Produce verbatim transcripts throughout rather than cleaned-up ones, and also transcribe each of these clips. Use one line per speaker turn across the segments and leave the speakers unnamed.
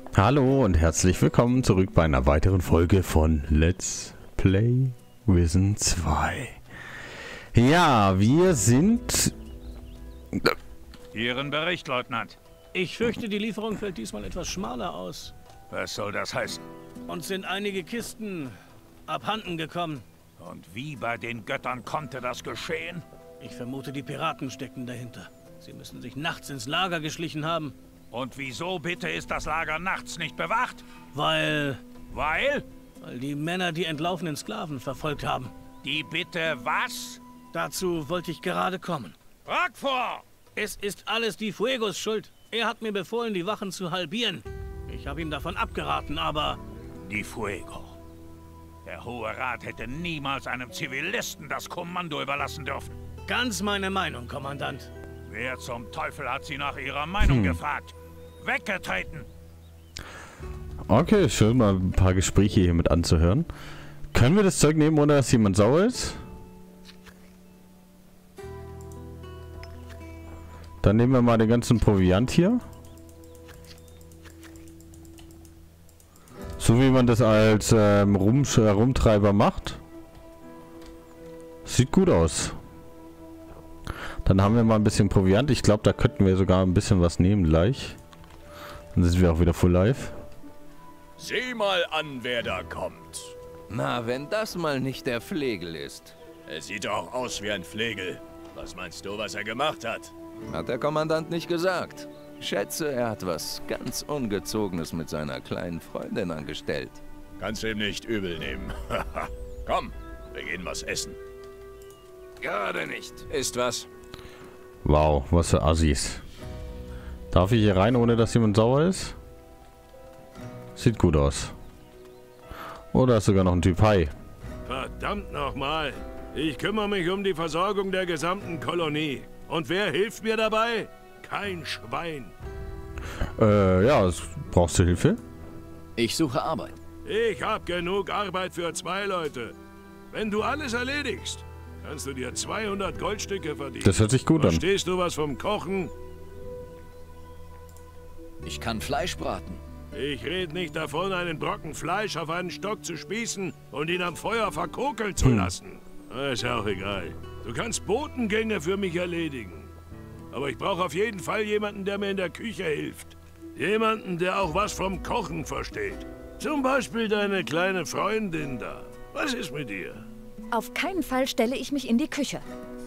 Hallo und herzlich willkommen zurück bei einer weiteren Folge von Let's Play Risen zwei. Ja, wir sind...
Ihren Bericht, Leutnant.
Ich fürchte, die Lieferung fällt diesmal etwas schmaler aus.
Was soll das heißen?
Uns sind einige Kisten abhanden gekommen.
Und wie bei den Göttern konnte das geschehen?
Ich vermute, die Piraten stecken dahinter. Sie müssen sich nachts ins Lager geschlichen haben.
Und wieso bitte ist das Lager nachts nicht bewacht?
Weil...
Weil?
Weil die Männer die entlaufenen Sklaven verfolgt haben.
Die bitte was?
Dazu wollte ich gerade kommen.
Frag vor!
Es ist alles die Fuegos Schuld. Er hat mir befohlen, die Wachen zu halbieren. Ich habe ihm davon abgeraten, aber...
Die Fuego. Der Hohe Rat hätte niemals einem Zivilisten das Kommando überlassen dürfen.
Ganz meine Meinung, Kommandant.
Wer zum Teufel hat Sie nach Ihrer Meinung hm. gefragt? Weggetreten!
Okay, schön, mal ein paar Gespräche hier mit anzuhören. Können wir das Zeug nehmen, ohne dass jemand sauer ist? Dann nehmen wir mal den ganzen Proviant hier. So wie man das als ähm, Rum Rumtreiber macht. Sieht gut aus. Dann haben wir mal ein bisschen Proviant. Ich glaube, da könnten wir sogar ein bisschen was nehmen gleich. Dann sind wir auch wieder full live.
Sieh mal an, wer da kommt.
Na, wenn das mal nicht der Flegel ist.
Er sieht doch aus wie ein Flegel. Was meinst du, was er gemacht hat?
Hat der Kommandant nicht gesagt. Schätze, er hat was ganz Ungezogenes mit seiner kleinen Freundin angestellt.
Kannst du ihm nicht übel nehmen. Komm, wir gehen was essen.
Gerade nicht. Ist was?
Wow, was für Assis. Darf ich hier rein, ohne dass jemand sauer ist? Sieht gut aus. Oder ist sogar noch ein Typ Hai.
Verdammt nochmal. Ich kümmere mich um die Versorgung der gesamten Kolonie. Und wer hilft mir dabei? Kein Schwein.
Äh, ja, brauchst du Hilfe?
Ich suche Arbeit.
Ich habe genug Arbeit für zwei Leute. Wenn du alles erledigst, kannst du dir zweihundert Goldstücke verdienen.
Das hört sich gut an.
Verstehst du was vom Kochen?
Ich kann Fleisch braten.
Ich rede nicht davon, einen Brocken Fleisch auf einen Stock zu spießen und ihn am Feuer verkokeln zu lassen. Hm. Ist auch egal. Du kannst Botengänge für mich erledigen. Aber ich brauche auf jeden Fall jemanden, der mir in der Küche hilft. Jemanden, der auch was vom Kochen versteht. Zum Beispiel deine kleine Freundin da. Was ist mit ihr?
Auf keinen Fall stelle ich mich in die Küche.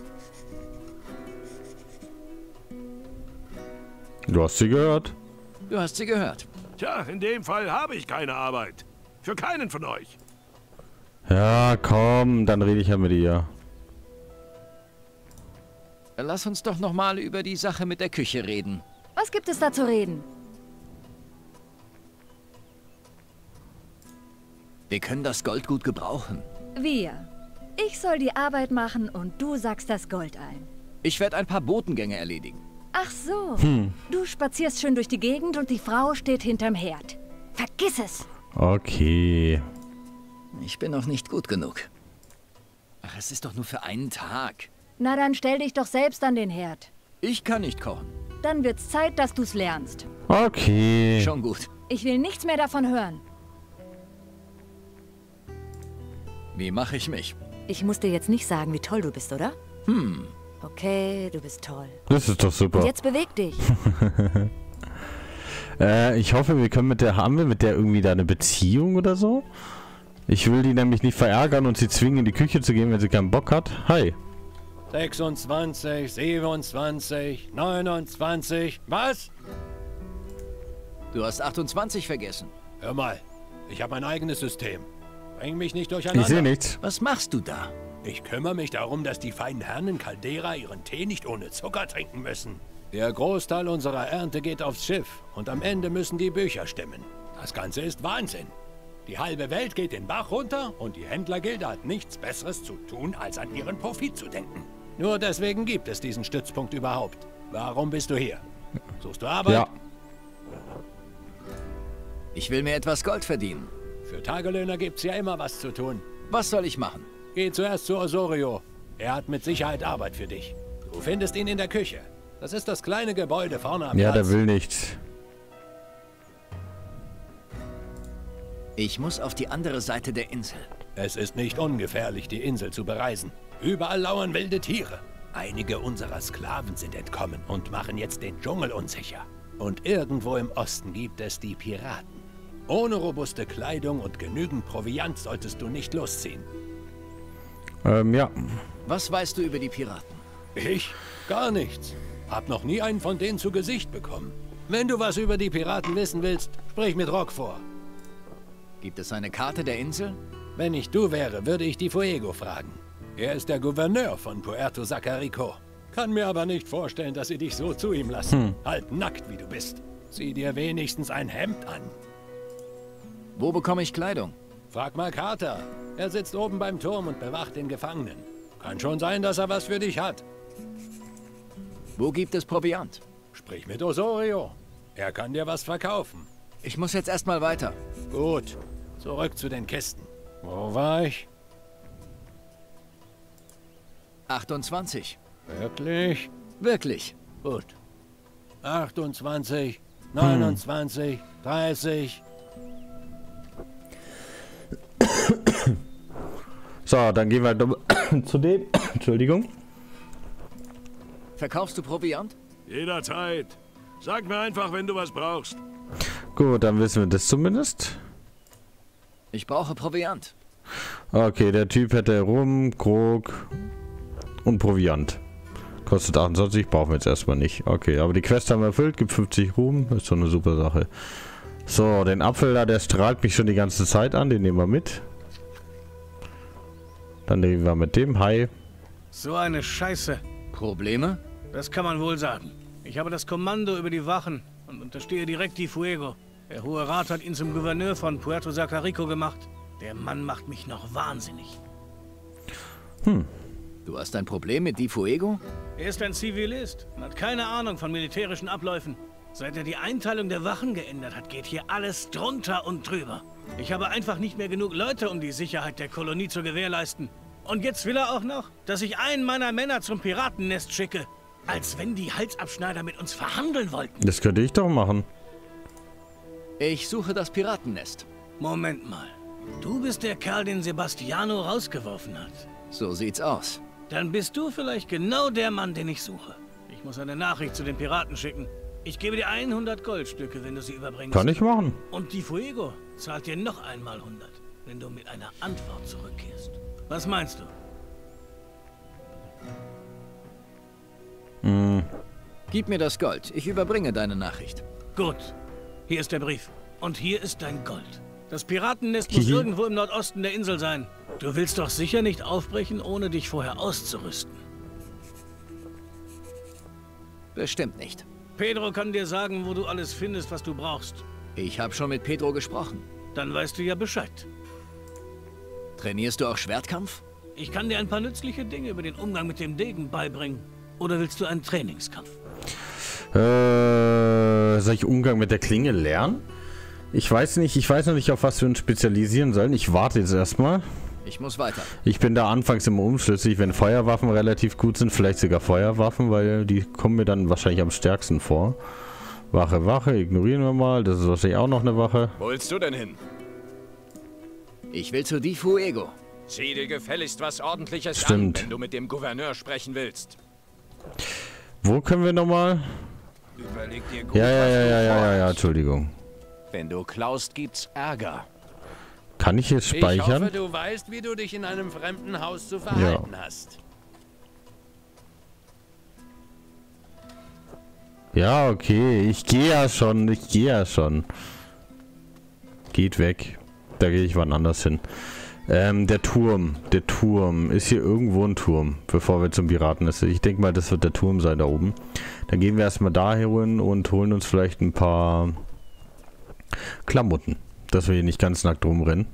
Du hast sie gehört.
Du hast sie gehört.
Tja, in dem Fall habe ich keine Arbeit. Für keinen von euch.
Ja, komm, dann rede ich ja mit ihr.
Lass uns doch noch mal über die Sache mit der Küche reden.
Was gibt es da zu reden?
Wir können das Gold gut gebrauchen.
Wir. Ich soll die Arbeit machen und du sackst das Gold ein.
Ich werde ein paar Botengänge erledigen.
Ach so.
Hm.
Du spazierst schön durch die Gegend und die Frau steht hinterm Herd. Vergiss es.
Okay.
Ich bin noch nicht gut genug. Ach, es ist doch nur für einen Tag.
Na, dann stell dich doch selbst an den Herd.
Ich kann nicht kochen.
Dann wird's Zeit, dass du's lernst.
Okay.
Schon gut.
Ich will nichts mehr davon hören.
Wie mache ich mich?
Ich muss dir jetzt nicht sagen, wie toll du bist, oder?
Hm.
Okay, du bist toll.
Das ist doch super.
Und jetzt beweg dich.
äh, ich hoffe, wir können mit der, haben wir mit der irgendwie da eine Beziehung oder so? Ich will die nämlich nicht verärgern und sie zwingen, in die Küche zu gehen, wenn sie keinen Bock hat. Hi.
sechsundzwanzig, siebenundzwanzig, neunundzwanzig, was?
Du hast achtundzwanzig vergessen.
Hör mal, ich habe mein eigenes System. Bring mich nicht durcheinander.
Ich sehe nichts.
Was machst du da?
Ich kümmere mich darum, dass die feinen Herren in Caldera ihren Tee nicht ohne Zucker trinken müssen. Der Großteil unserer Ernte geht aufs Schiff und am Ende müssen die Bücher stimmen. Das Ganze ist Wahnsinn. Die halbe Welt geht den Bach runter und die Händlergilde hat nichts Besseres zu tun, als an ihren Profit zu denken. Nur deswegen gibt es diesen Stützpunkt überhaupt. Warum bist du hier? Suchst du Arbeit?
Ja.
Ich will mir etwas Gold verdienen.
Für Tagelöhner gibt's ja immer was zu tun.
Was soll ich machen?
Geh zuerst zu Osorio. Er hat mit Sicherheit Arbeit für dich. Du findest ihn in der Küche. Das ist das kleine Gebäude vorne am
Ja,
Platz.
der will nichts.
Ich muss auf die andere Seite der Insel.
Es ist nicht ungefährlich, die Insel zu bereisen. Überall lauern wilde Tiere. Einige unserer Sklaven sind entkommen und machen jetzt den Dschungel unsicher. Und irgendwo im Osten gibt es die Piraten. Ohne robuste Kleidung und genügend Proviant solltest du nicht losziehen.
Ähm, ja.
Was weißt du über die Piraten?
Ich? Gar nichts. Hab noch nie einen von denen zu Gesicht bekommen. Wenn du was über die Piraten wissen willst, sprich mit Rock vor.
Gibt es eine Karte der Insel?
Wenn ich du wäre, würde ich die Fuego fragen. Er ist der Gouverneur von Puerto Sacarico. Kann mir aber nicht vorstellen, dass sie dich so zu ihm lassen. Hm. Halb nackt, wie du bist. Zieh dir wenigstens ein Hemd an.
Wo bekomme ich Kleidung?
Frag mal Carter. Er sitzt oben beim Turm und bewacht den Gefangenen. Kann schon sein, dass er was für dich hat.
Wo gibt es Proviant?
Sprich mit Osorio. Er kann dir was verkaufen.
Ich muss jetzt erstmal weiter.
Gut. Zurück zu den Kisten. Wo war ich?
achtundzwanzig.
Wirklich?
Wirklich.
Gut. achtundzwanzig, neunundzwanzig, hm. dreißig.
So, dann gehen wir zu dem. Entschuldigung.
Verkaufst du Proviant?
Jederzeit. Sag mir einfach, wenn du was brauchst.
Gut, dann wissen wir das zumindest.
Ich brauche Proviant.
Okay, der Typ hätte Rum, Krog und Proviant. Kostet achtundzwanzig, brauchen wir jetzt erstmal nicht. Okay, aber die Quest haben wir erfüllt, gibt fünfzig Ruhm, ist so eine super Sache. So, den Apfel da, der strahlt mich schon die ganze Zeit an, den nehmen wir mit. Dann reden wir mit dem. Hi.
So eine Scheiße.
Probleme?
Das kann man wohl sagen. Ich habe das Kommando über die Wachen und unterstehe direkt die Fuego. Der Hohe Rat hat ihn zum Gouverneur von Puerto Sacarico gemacht. Der Mann macht mich noch wahnsinnig.
Hm.
Du hast ein Problem mit Di Fuego?
Er ist ein Zivilist und hat keine Ahnung von militärischen Abläufen. Seit er die Einteilung der Wachen geändert hat, geht hier alles drunter und drüber. Ich habe einfach nicht mehr genug Leute, um die Sicherheit der Kolonie zu gewährleisten. Und jetzt will er auch noch, dass ich einen meiner Männer zum Piratennest schicke. Als wenn die Halsabschneider mit uns verhandeln wollten.
Das könnte ich doch machen.
Ich suche das Piratennest.
Moment mal. Du bist der Kerl, den Sebastiano rausgeworfen hat.
So sieht's aus.
Dann bist du vielleicht genau der Mann, den ich suche. Ich muss eine Nachricht zu den Piraten schicken. Ich gebe dir hundert Goldstücke, wenn du sie überbringst.
Kann ich machen.
Und die Fuego zahlt dir noch einmal hundert, wenn du mit einer Antwort zurückkehrst. Was meinst du?
Hm.
Gib mir das Gold. Ich überbringe deine Nachricht.
Gut. Hier ist der Brief. Und hier ist dein Gold. Das Piratennest muss irgendwo im Nordosten der Insel sein. Du willst doch sicher nicht aufbrechen, ohne dich vorher auszurüsten.
Bestimmt nicht.
Pedro kann dir sagen, wo du alles findest, was du brauchst.
Ich habe schon mit Pedro gesprochen.
Dann weißt du ja Bescheid.
Trainierst du auch Schwertkampf?
Ich kann dir ein paar nützliche Dinge über den Umgang mit dem Degen beibringen. Oder willst du einen Trainingskampf?
Äh, soll ich Umgang mit der Klinge lernen? Ich weiß nicht, ich weiß noch nicht, auf was wir uns spezialisieren sollen. Ich warte jetzt erstmal.
Ich muss weiter.
Ich bin da anfangs immer unschlüssig, wenn Feuerwaffen relativ gut sind, vielleicht sogar Feuerwaffen, weil die kommen mir dann wahrscheinlich am stärksten vor. Wache, Wache, ignorieren wir mal. Das ist wahrscheinlich auch noch eine Wache.
Wo willst du denn hin?
Ich will zu Di Fuego.
Zieh dir gefälligst was Ordentliches
Stimmt.
an, wenn du mit dem Gouverneur sprechen willst.
Wo können wir nochmal?
Überleg dir gut,
Ja, ja,
was
ja,
du
ja, ja, ja, ja,
vorhast.
Entschuldigung.
Wenn du klaust, gibt's Ärger.
Kann ich jetzt speichern?
Ich hoffe, du weißt, wie du dich in einem fremden Haus zu verhalten hast.
Ja, okay. Ich gehe ja schon. Ich gehe ja schon. Geht weg. Da gehe ich wann anders hin. Ähm, der Turm. Der Turm. Ist hier irgendwo ein Turm, bevor wir zum Piraten ist. Ich denke mal, das wird der Turm sein da oben. Dann gehen wir erstmal da hin und holen uns vielleicht ein paar Klamotten. Dass wir hier nicht ganz nackt rumrennen.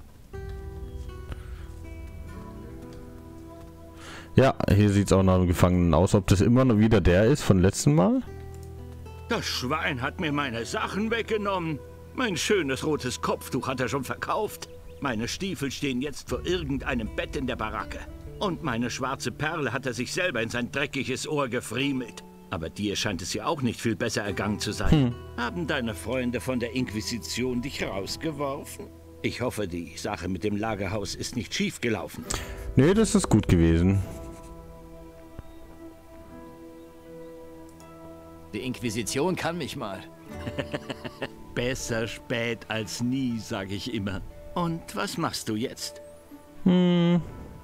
Ja, hier sieht es auch nach einem Gefangenen aus. Ob das immer noch wieder der ist von letzten Mal?
Das Schwein hat mir meine Sachen weggenommen. Mein schönes rotes Kopftuch hat er schon verkauft. Meine Stiefel stehen jetzt vor irgendeinem Bett in der Baracke. Und meine schwarze Perle hat er sich selber in sein dreckiges Ohr gefriemelt. Aber dir scheint es ja auch nicht viel besser ergangen zu sein. Hm. Haben deine Freunde von der Inquisition dich rausgeworfen? Ich hoffe, die Sache mit dem Lagerhaus ist nicht schief gelaufen.
Nee, das ist gut gewesen.
Die Inquisition kann mich mal.
Besser spät als nie, sage ich immer. Und was machst du jetzt?
Hm.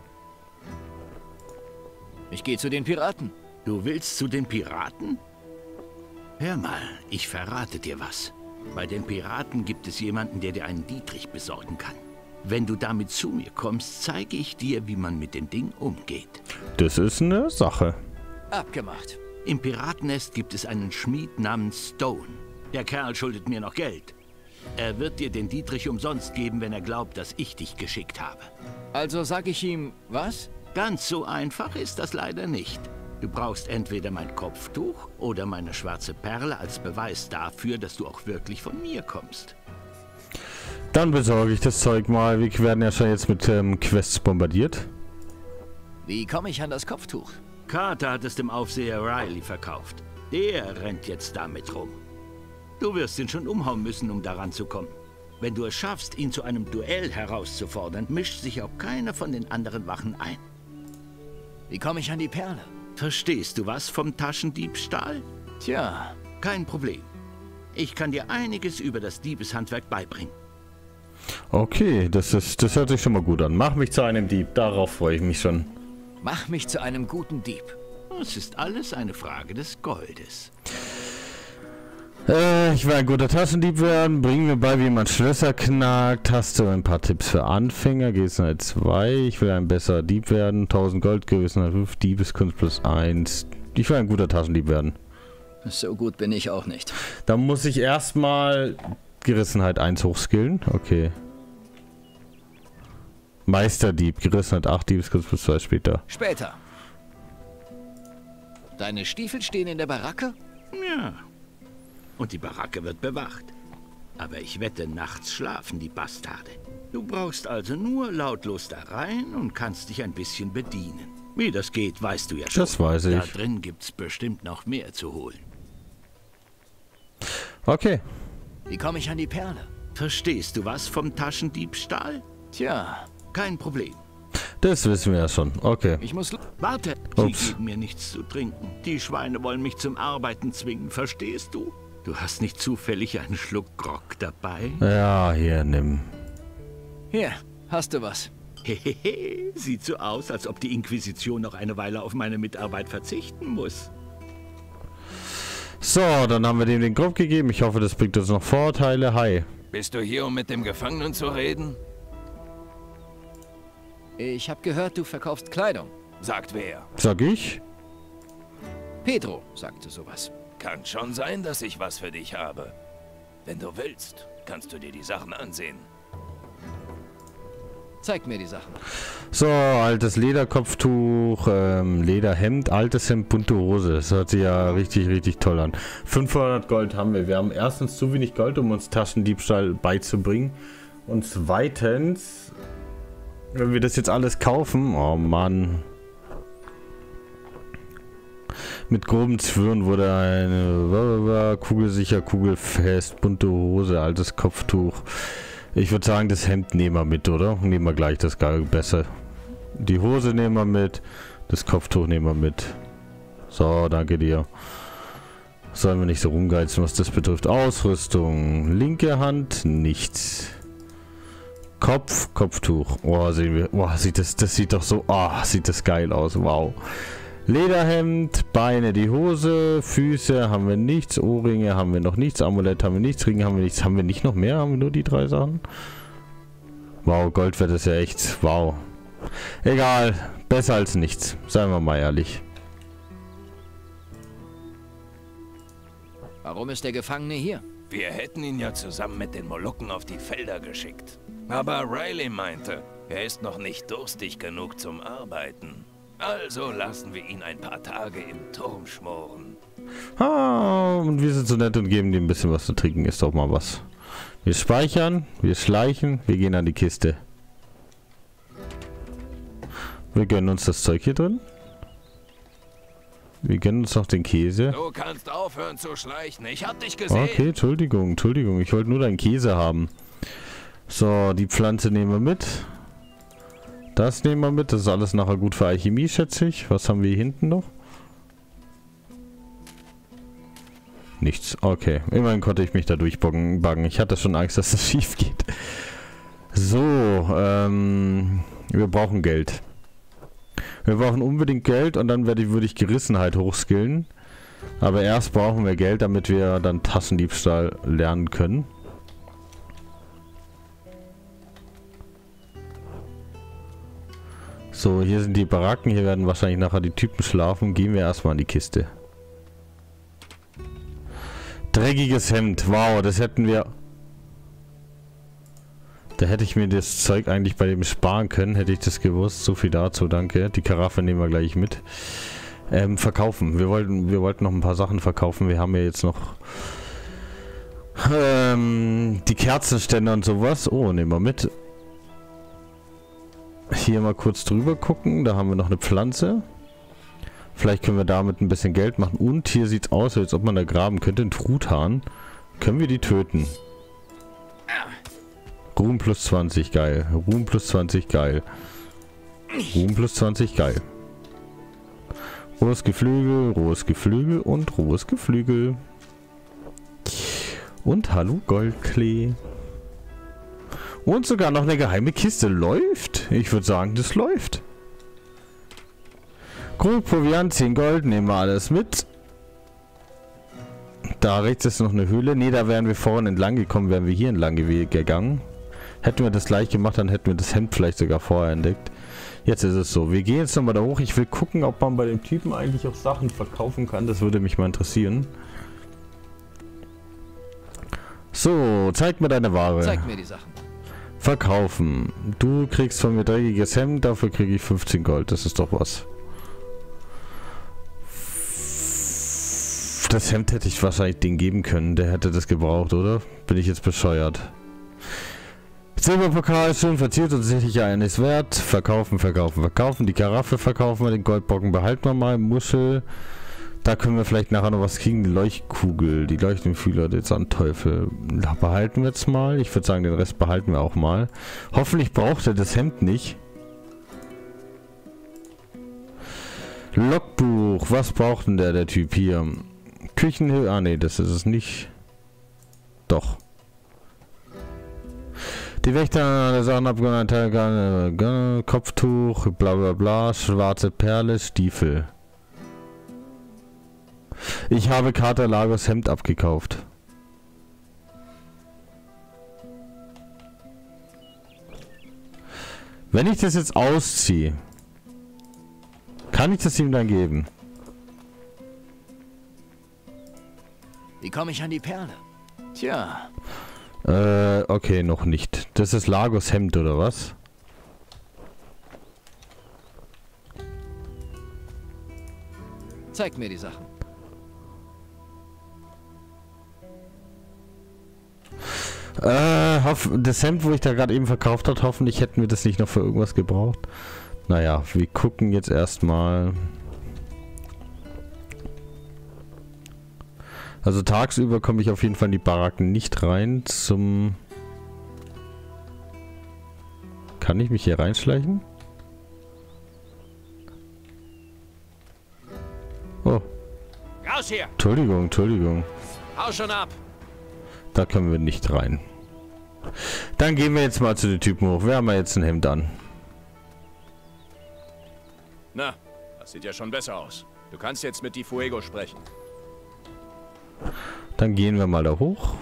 Ich gehe zu den Piraten.
Du willst zu den Piraten? Hör mal, ich verrate dir was. Bei den Piraten gibt es jemanden, der dir einen Dietrich besorgen kann. Wenn du damit zu mir kommst, zeige ich dir, wie man mit dem Ding umgeht.
Das ist eine Sache.
Abgemacht.
Im Piratennest gibt es einen Schmied namens Stone. Der Kerl schuldet mir noch Geld. Er wird dir den Dietrich umsonst geben, wenn er glaubt, dass ich dich geschickt habe.
Also sag ich ihm, was?
Ganz so einfach ist das leider nicht. Du brauchst entweder mein Kopftuch oder meine schwarze Perle als Beweis dafür, dass du auch wirklich von mir kommst.
Dann besorge ich das Zeug mal. Wir werden ja schon jetzt mit ähm, Quests bombardiert.
Wie komme ich an das Kopftuch?
Carter hat es dem Aufseher Riley verkauft. Der rennt jetzt damit rum. Du wirst ihn schon umhauen müssen, um daran zu kommen. Wenn du es schaffst, ihn zu einem Duell herauszufordern, mischt sich auch keiner von den anderen Wachen ein.
Wie komme ich an die Perle?
Verstehst du was vom Taschendiebstahl?
Tja,
kein Problem. Ich kann dir einiges über das Diebeshandwerk beibringen.
Okay, das ist, das hört sich schon mal gut an. Mach mich zu einem Dieb, darauf freue ich mich schon.
Mach mich zu einem guten Dieb.
Es ist alles eine Frage des Goldes.
Äh, ich will ein guter Taschendieb werden. Bring mir bei, wie man Schlösser knackt. Hast du ein paar Tipps für Anfänger? Gewissenheit zwei. Ich will ein besserer Dieb werden. tausend Gold, Gewissenheit fünf. Diebeskunst plus eins. Ich will ein guter Taschendieb werden.
So gut bin ich auch nicht.
Da muss ich erstmal Gerissenheit eins hochskillen. Okay. Meisterdieb. Gerissenheit acht. Diebeskunst plus zwei später.
Später. Deine Stiefel stehen in der Baracke?
Ja. Und die Baracke wird bewacht. Aber ich wette, nachts schlafen die Bastarde. Du brauchst also nur lautlos da rein und kannst dich ein bisschen bedienen. Wie das geht, weißt du ja schon.
Das weiß ich.
Da drin gibt's bestimmt noch mehr zu holen.
Okay.
Wie komme ich an die Perle?
Verstehst du was vom Taschendiebstahl?
Tja.
Kein Problem.
Das wissen wir ja schon. Okay.
Ich muss...
Warte,
Ups.
sie geben mir nichts zu trinken. Die Schweine wollen mich zum Arbeiten zwingen, verstehst du? Du hast nicht zufällig einen Schluck Grog dabei?
Ja, hier, nimm.
Hier, hast du was.
Hehehe, sieht so aus, als ob die Inquisition noch eine Weile auf meine Mitarbeit verzichten muss.
So, dann haben wir dem den Kopf gegeben. Ich hoffe, das bringt uns noch Vorteile. Hi.
Bist du hier, um mit dem Gefangenen zu reden?
Ich habe gehört, du verkaufst Kleidung.
Sagt wer?
Sag ich?
Pedro sagte sowas.
Kann schon sein, dass ich was für dich habe. Wenn du willst, kannst du dir die Sachen ansehen.
Zeig mir die Sachen.
So, altes Lederkopftuch, ähm, Lederhemd, altes Hemd, bunte Hose. Das hört sich ja richtig, richtig toll an. fünfhundert Gold haben wir. Wir haben erstens zu wenig Gold, um uns Taschendiebstahl beizubringen. Und zweitens, wenn wir das jetzt alles kaufen, oh Mann. Mit groben Zwirren wurde eine kugelsicher, kugelfest, bunte Hose, altes Kopftuch. Ich würde sagen, das Hemd nehmen wir mit, oder? Nehmen wir gleich das Geil besser. Die Hose nehmen wir mit, das Kopftuch nehmen wir mit. So, danke dir. Sollen wir nicht so rumgeizen, was das betrifft. Ausrüstung, linke Hand, nichts. Kopf, Kopftuch. Oh, sehen wir. Oh, sieht das, das sieht doch so, oh, sieht das geil aus. Wow. Lederhemd, Beine, die Hose, Füße haben wir nichts, Ohrringe haben wir noch nichts, Amulett haben wir nichts, Ringe haben wir nichts. Haben wir nicht noch mehr? Haben wir nur die drei Sachen? Wow, Goldwert ist ja echt, wow. Egal, besser als nichts, seien wir mal ehrlich.
Warum ist der Gefangene hier?
Wir hätten ihn ja zusammen mit den Molukken auf die Felder geschickt. Aber Riley meinte, er ist noch nicht durstig genug zum Arbeiten. Also lassen wir ihn ein paar Tage im Turm schmoren.
Ah, und wir sind so nett und geben ihm ein bisschen was zu trinken. Ist doch mal was. Wir speichern, wir schleichen, wir gehen an die Kiste. Wir gönnen uns das Zeug hier drin. Wir gönnen uns noch den Käse.
Du kannst aufhören zu schleichen. Ich hab dich gesehen.
Okay, Entschuldigung, Entschuldigung. Ich wollte nur deinen Käse haben. So, die Pflanze nehmen wir mit. Das nehmen wir mit. Das ist alles nachher gut für Alchemie, schätze ich. Was haben wir hier hinten noch? Nichts. Okay. Immerhin konnte ich mich da durchbuggen. Ich hatte schon Angst, dass das schief geht. So, ähm, wir brauchen Geld. Wir brauchen unbedingt Geld und dann werde ich, würde ich Gerissenheit hochskillen. Aber erst brauchen wir Geld, damit wir dann Tassendiebstahl lernen können. So, hier sind die Baracken. Hier werden wahrscheinlich nachher die Typen schlafen. Gehen wir erstmal in die Kiste. Dreckiges Hemd. Wow, das hätten wir... Da hätte ich mir das Zeug eigentlich bei dem sparen können. Hätte ich das gewusst. So viel dazu, danke. Die Karaffe nehmen wir gleich mit. Ähm, verkaufen. Wir wollten, wir wollten noch ein paar Sachen verkaufen. Wir haben ja jetzt noch... Ähm, die Kerzenständer und sowas. Oh, nehmen wir mit. Hier mal kurz drüber gucken. Da haben wir noch eine Pflanze. Vielleicht können wir damit ein bisschen Geld machen. Und hier sieht es aus, als ob man da graben könnte. Ein Truthahn. Können wir die töten? Ruhm plus zwanzig, geil. Ruhm plus zwanzig, geil. Ruhm plus zwanzig, geil. Rohes Geflügel, rohes Geflügel und rohes Geflügel. Und hallo Goldklee. Und sogar noch eine geheime Kiste. Läuft. Ich würde sagen, das läuft. Grundproviant, zehn Gold. Nehmen wir alles mit. Da rechts ist noch eine Höhle. Ne, da wären wir vorhin entlang gekommen. Wären wir hier entlang gegangen. Hätten wir das gleich gemacht, dann hätten wir das Hemd vielleicht sogar vorher entdeckt. Jetzt ist es so. Wir gehen jetzt nochmal da hoch. Ich will gucken, ob man bei dem Typen eigentlich auch Sachen verkaufen kann. Das würde mich mal interessieren. So, zeig mir deine Ware.
Zeig mir die Sachen.
Verkaufen. Du kriegst von mir dreckiges Hemd, dafür kriege ich fünfzehn Gold. Das ist doch was. Das Hemd hätte ich wahrscheinlich den geben können. Der hätte das gebraucht, oder? Bin ich jetzt bescheuert. Silberpokal, schön verziert und sicherlich eines wert. Verkaufen, verkaufen, verkaufen. Die Karaffe verkaufen wir, den Goldbrocken behalten wir mal. Muschel. Da können wir vielleicht nachher noch was kriegen. Die Leuchtkugel, die Leuchtenfühler, jetzt an Teufel. Da behalten wir jetzt mal. Ich würde sagen, den Rest behalten wir auch mal. Hoffentlich braucht er das Hemd nicht. Logbuch. Was braucht denn der, der Typ hier? Küchenhilfe. Ah, nee, das ist es nicht. Doch. Die Wächter der Sachen abgegangen, Kopftuch, bla bla bla, schwarze Perle, Stiefel. Ich habe Kater Lagos Hemd abgekauft. Wenn ich das jetzt ausziehe, kann ich das ihm dann geben?
Wie komme ich an die Perle? Tja.
Äh, okay, noch nicht. Das ist Lagos Hemd, oder was?
Zeig mir die Sachen.
Äh, hoff, das Hemd, wo ich da gerade eben verkauft habe, hoffentlich hätten wir das nicht noch für irgendwas gebraucht. Naja, wir gucken jetzt erstmal. Also tagsüber komme ich auf jeden Fall in die Baracken nicht rein zum... Kann ich mich hier reinschleichen? Oh.
Raus hier!
Entschuldigung, Entschuldigung.
Hau schon ab!
Da können wir nicht rein. Dann gehen wir jetzt mal zu den Typen hoch. Wir haben ja jetzt ein Hemd an.
Na, das sieht ja schon besser aus. Du kannst jetzt mit Di Fuego sprechen.
Dann gehen wir mal da hoch.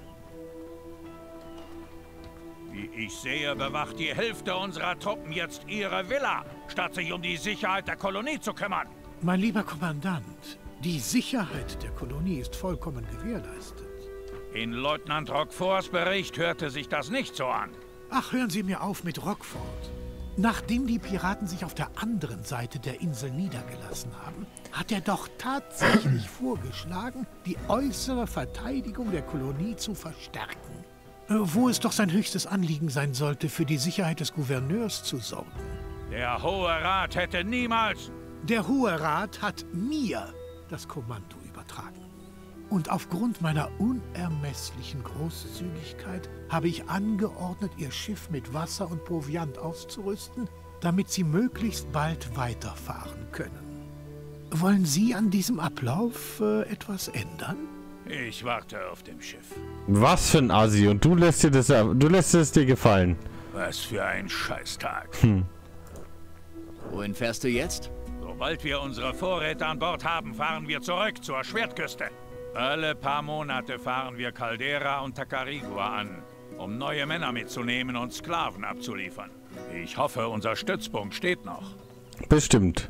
Wie ich sehe, bewacht die Hälfte unserer Truppen jetzt ihre Villa, statt sich um die Sicherheit der Kolonie zu kümmern.
Mein lieber Kommandant, die Sicherheit der Kolonie ist vollkommen gewährleistet.
In Leutnant Roqueforts Bericht hörte sich das nicht so an.
Ach, hören Sie mir auf mit Roquefort. Nachdem die Piraten sich auf der anderen Seite der Insel niedergelassen haben, hat er doch tatsächlich vorgeschlagen, die äußere Verteidigung der Kolonie zu verstärken. Äh, wo es doch sein höchstes Anliegen sein sollte, für die Sicherheit des Gouverneurs zu sorgen.
Der Hohe Rat hätte niemals...
Der Hohe Rat hat mir das Kommando übertragen. Und aufgrund meiner unermesslichen Großzügigkeit habe ich angeordnet, ihr Schiff mit Wasser und Proviant auszurüsten, damit sie möglichst bald weiterfahren können. Wollen Sie an diesem Ablauf äh, etwas ändern?
Ich warte auf dem Schiff.
Was für ein Assi. Und du lässt dir das, du lässt es dir gefallen.
Was für ein Scheißtag.
Hm.
Wohin fährst du jetzt?
Sobald wir unsere Vorräte an Bord haben, fahren wir zurück zur Schwertküste. Alle paar Monate fahren wir Caldera und Tacarigua an, um neue Männer mitzunehmen und Sklaven abzuliefern. Ich hoffe, unser Stützpunkt steht noch.
Bestimmt.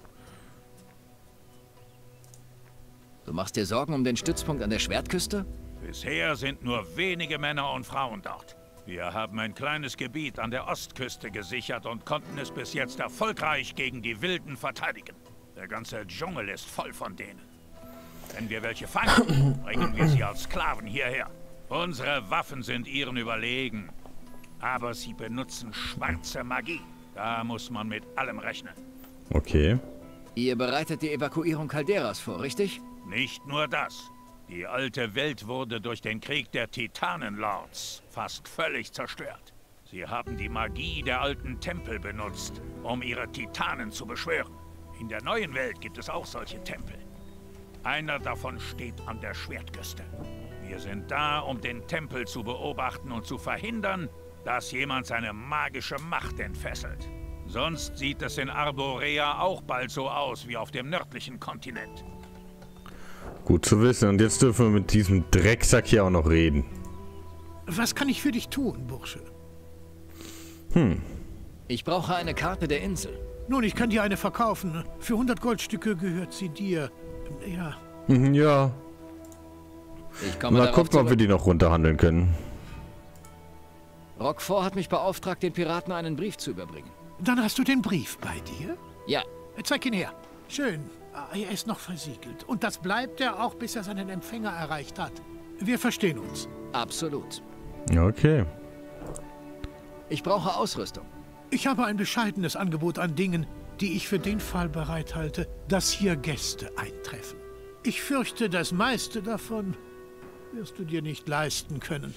Du machst dir Sorgen um den Stützpunkt an der Schwertküste?
Bisher sind nur wenige Männer und Frauen dort. Wir haben ein kleines Gebiet an der Ostküste gesichert und konnten es bis jetzt erfolgreich gegen die Wilden verteidigen. Der ganze Dschungel ist voll von denen. Wenn wir welche fangen, bringen wir sie als Sklaven hierher. Unsere Waffen sind ihren überlegen. Aber sie benutzen schwarze Magie. Da muss man mit allem rechnen.
Okay.
Ihr bereitet die Evakuierung Calderas vor, richtig?
Nicht nur das. Die alte Welt wurde durch den Krieg der Titanenlords fast völlig zerstört. Sie haben die Magie der alten Tempel benutzt, um ihre Titanen zu beschwören. In der neuen Welt gibt es auch solche Tempel. Einer davon steht an der Schwertküste. Wir sind da, um den Tempel zu beobachten und zu verhindern, dass jemand seine magische Macht entfesselt. Sonst sieht es in Arborea auch bald so aus wie auf dem nördlichen Kontinent.
Gut zu wissen. Und jetzt dürfen wir mit diesem Drecksack hier auch noch reden.
Was kann ich für dich tun, Bursche?
Hm.
Ich brauche eine Karte der Insel.
Nun, ich kann dir eine verkaufen. Für hundert Goldstücke gehört sie dir. Ja.
Ja.
Ich komme
Mal gucken, ob wir die noch runterhandeln können.
Roquefort hat mich beauftragt, den Piraten einen Brief zu überbringen.
Dann hast du den Brief bei dir?
Ja.
Zeig ihn her. Schön. Er ist noch versiegelt. Und das bleibt er auch, bis er seinen Empfänger erreicht hat. Wir verstehen uns.
Absolut.
Okay.
Ich brauche Ausrüstung.
Ich habe ein bescheidenes Angebot an Dingen, die ich für den Fall bereithalte, dass hier Gäste eintreffen. Ich fürchte, das meiste davon wirst du dir nicht leisten können.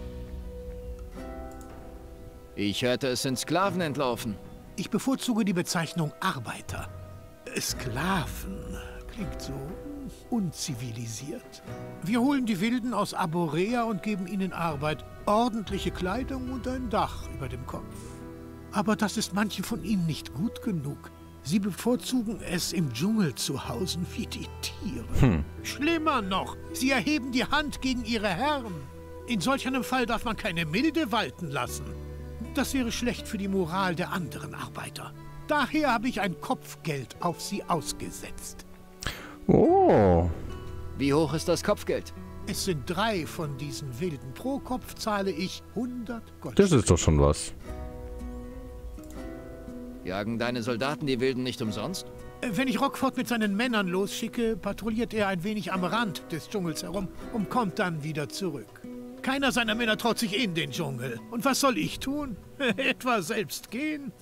Ich hörte, es sind Sklaven entlaufen.
Ich bevorzuge die Bezeichnung Arbeiter. Sklaven klingt so unzivilisiert. Wir holen die Wilden aus Arborea und geben ihnen Arbeit, ordentliche Kleidung und ein Dach über dem Kopf. Aber das ist manchen von ihnen nicht gut genug. Sie bevorzugen es, im Dschungel zu hausen wie die Tiere. Hm. Schlimmer noch, sie erheben die Hand gegen ihre Herren. In solch einem Fall darf man keine Milde walten lassen. Das wäre schlecht für die Moral der anderen Arbeiter. Daher habe ich ein Kopfgeld auf sie ausgesetzt.
Oh.
Wie hoch ist das Kopfgeld?
Es sind drei von diesen Wilden. Pro Kopf zahle ich hundert Gold.
Das ist doch schon was.
Jagen deine Soldaten die Wilden nicht umsonst?
Wenn ich Roquefort mit seinen Männern losschicke, patrouilliert er ein wenig am Rand des Dschungels herum und kommt dann wieder zurück. Keiner seiner Männer traut sich in den Dschungel. Und was soll ich tun? Etwa selbst gehen?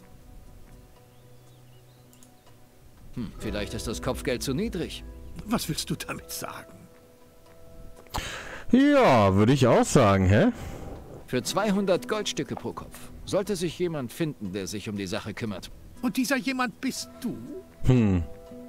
Hm, vielleicht ist das Kopfgeld zu niedrig.
Was willst du damit sagen?
Ja, würde ich auch sagen, hä?
Für zweihundert Goldstücke pro Kopf sollte sich jemand finden, der sich um die Sache kümmert.
Und dieser jemand bist du?
Hm.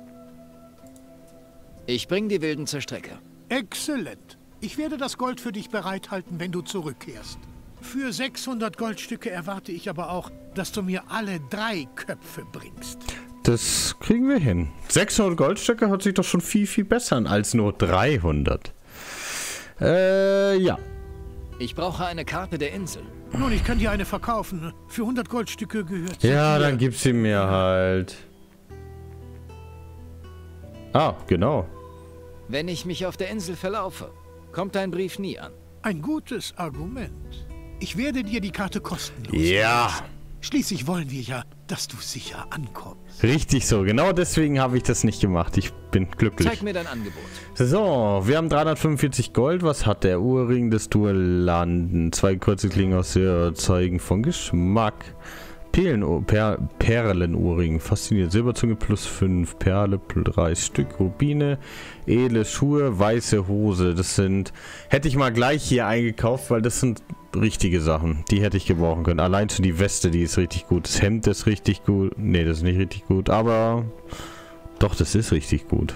Ich bringe die Wilden zur Strecke.
Exzellent. Ich werde das Gold für dich bereithalten, wenn du zurückkehrst. Für sechshundert Goldstücke erwarte ich aber auch, dass du mir alle drei Köpfe bringst.
Das kriegen wir hin. sechshundert Goldstücke hört sich doch schon viel, viel besser an als nur dreihundert. Äh, ja.
Ich brauche eine Karte der Insel.
Nun, ich kann dir eine verkaufen. Für hundert Goldstücke gehört sie
Ja,
dir.
dann gib sie mir halt. Ah, genau.
Wenn ich mich auf der Insel verlaufe, kommt dein Brief nie an.
Ein gutes Argument. Ich werde dir die Karte kostenlos
Ja.
lassen. Schließlich wollen wir ja, dass du sicher ankommst.
Richtig so. Genau deswegen habe ich das nicht gemacht. Ich bin glücklich.
Zeig mir dein Angebot.
So, wir haben dreihundertfünfundvierzig Gold. Was hat der Ohrring des Duellanden? Zwei kurze Klingen aus der Zeugen von Geschmack. Perlen, per, Perlenohrring. Faszinierend. Silberzunge plus fünf. Perle plus drei Stück. Rubine. Edle Schuhe. Weiße Hose. Das sind... Hätte ich mal gleich hier eingekauft, weil das sind richtige Sachen. Die hätte ich gebrauchen können. Allein schon die Weste, die ist richtig gut. Das Hemd ist richtig gut. Ne, das ist nicht richtig gut. Aber... Doch, das ist richtig gut.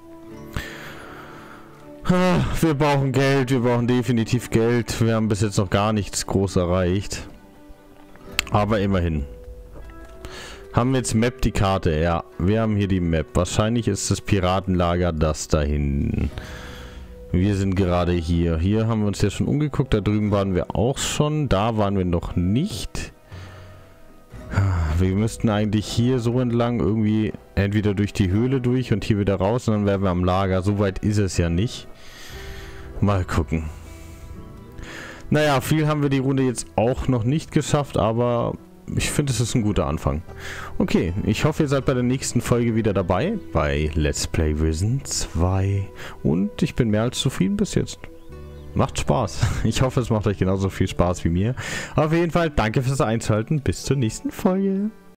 Wir brauchen Geld. Wir brauchen definitiv Geld. Wir haben bis jetzt noch gar nichts groß erreicht. Aber immerhin. Haben wir jetzt Map die Karte? Ja, wir haben hier die Map. Wahrscheinlich ist das Piratenlager das da hinten. Wir sind gerade hier. Hier haben wir uns ja schon umgeguckt. Da drüben waren wir auch schon. Da waren wir noch nicht. Wir müssten eigentlich hier so entlang irgendwie entweder durch die Höhle durch und hier wieder raus und dann wären wir am Lager. So weit ist es ja nicht. Mal gucken. Naja, viel haben wir die Runde jetzt auch noch nicht geschafft, aber ich finde, es ist ein guter Anfang. Okay, ich hoffe, ihr seid bei der nächsten Folge wieder dabei, bei Let's Play Risen zwei. Und ich bin mehr als zufrieden bis jetzt. Macht Spaß. Ich hoffe, es macht euch genauso viel Spaß wie mir. Auf jeden Fall, danke fürs Einschalten. Bis zur nächsten Folge.